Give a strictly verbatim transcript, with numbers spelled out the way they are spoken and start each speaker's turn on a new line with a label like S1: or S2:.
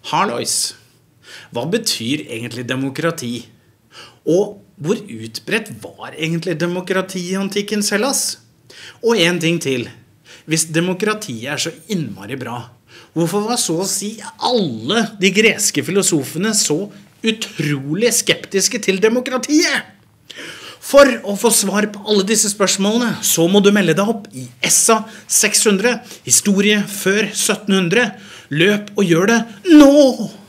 S1: Hallois, hva betyr egentlig demokrati? Og hvor utbredt var egentlig demokrati i antikkens Hellas? Og en ting til, hvis demokratiet er så innmari bra, hvorfor var så å si alle de greske filosofene så utrolig skeptiske til demokratiet? For å få svar på alle disse spørsmålene, så må du melde deg opp i E S A seks hundre, historie før sytten hundre. Løp og gjør det nå!